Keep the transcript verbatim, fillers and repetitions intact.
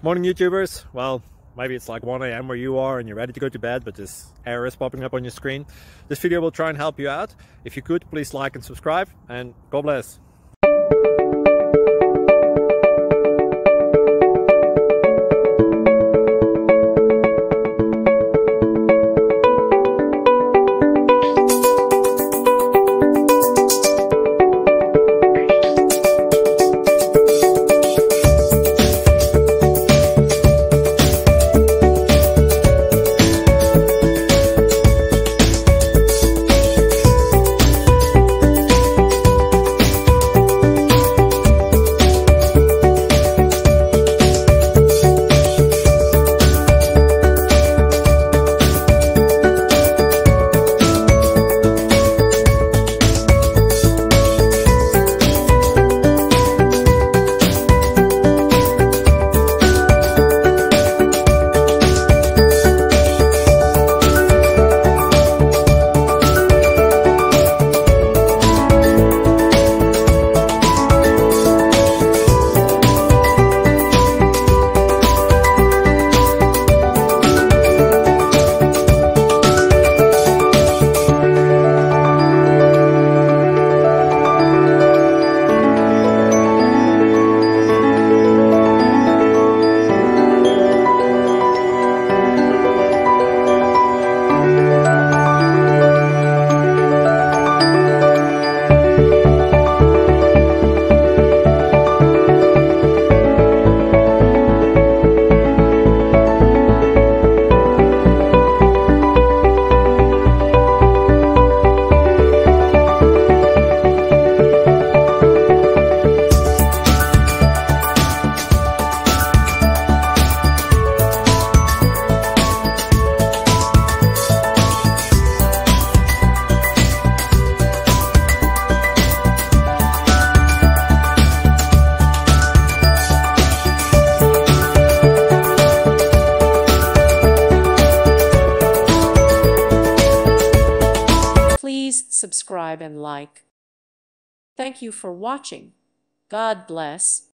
Morning YouTubers. Well, maybe it's like one A M where you are and you're ready to go to bed, but this error is popping up on your screen. This video will try and help you out. If you could, please like and subscribe, and God bless. Please subscribe and like. Thank you for watching. God bless.